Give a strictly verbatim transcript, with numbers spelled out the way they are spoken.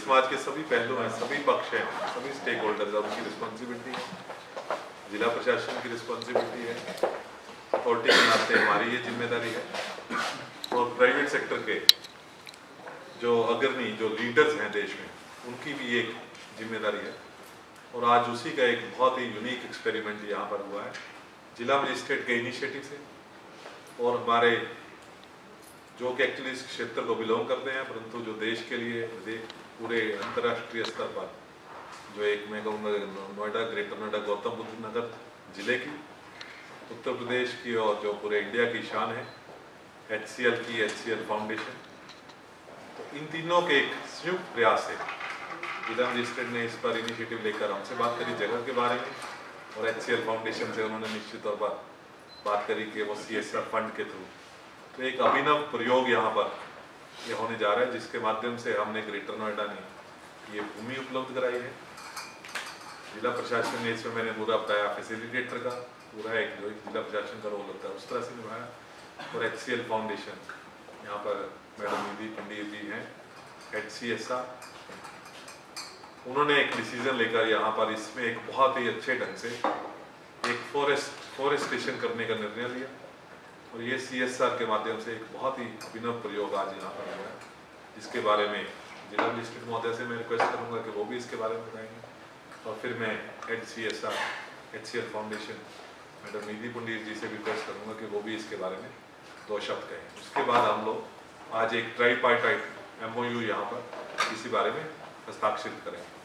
समाज के सभी पहलू हैं, सभी पक्ष हैं, सभी स्टेक होल्डर्स, उनकी रिस्पॉन्सिबिलिटी है, जिला प्रशासन की रिस्पॉन्सिबिलिटी है, अथॉरिटी के नाते हमारी ये जिम्मेदारी है, और प्राइवेट सेक्टर के जो अग्रणी जो लीडर्स हैं देश में उनकी भी एक जिम्मेदारी है। और आज उसी का एक बहुत ही यूनिक एक्सपेरिमेंट यहाँ पर हुआ है जिला मजिस्ट्रेट के इनिशिएटिव से, और हमारे जो कि एक्चुअली इस क्षेत्र को बिलोंग करते हैं, परंतु जो देश के लिए पूरे अंतर्राष्ट्रीय स्तर पर जो एक मैं कहूँगा नोएडा, ग्रेटर नोएडा, गौतम बुद्ध नगर जिले की, उत्तर प्रदेश की और जो पूरे इंडिया की शान है, एच सी एल की, एच सी एल फाउंडेशन, तो इन तीनों के एक संयुक्त प्रयास है। जिला मजिस्ट्रेट ने इस पर इनिशिएटिव लेकर हमसे बात करी जगह के बारे में, और एच सी एल फाउंडेशन से उन्होंने निश्चित तौर पर बात करी कि वो सी एस आर फंड के थ्रू, तो एक अभिनव प्रयोग यहाँ पर ये होने जा रहा है, जिसके माध्यम से हमने ग्रेटर नोएडा ने ये भूमि उपलब्ध कराई है। जिला प्रशासन ने इसमें मैंने पूरा बताया फैसिलिटेटर का पूरा एक जो जिला प्रशासन का रोल होता है उस तरह से निभाया, और एच सी एल फाउंडेशन यहाँ पर मैडम निधि पंडित जी हैं, एच सी एस आर, उन्होंने एक डिसीजन लेकर यहाँ पर इसमें एक बहुत ही अच्छे ढंग से एक फॉरेस्ट फॉरेस्टेशन करने का निर्णय लिया, और ये सी एस आर के माध्यम से एक बहुत ही अभिनव प्रयोग आज यहाँ पर हुआ है, जिसके बारे में जिला मजिस्ट्रेट महोदय से मैं रिक्वेस्ट करूँगा कि वो भी इसके बारे में बताएंगे, और फिर मैं H C S R, H C L foundation madam Nidhi Pandit ji से भी रिक्वेस्ट करूँगा कि वो भी इसके बारे में दो शब्द कहें। उसके बाद हम लोग आज एक ट्राईपार्टाइट एम ओ यू यहाँ पर इसी बारे में हस्ताक्षरित करेंगे।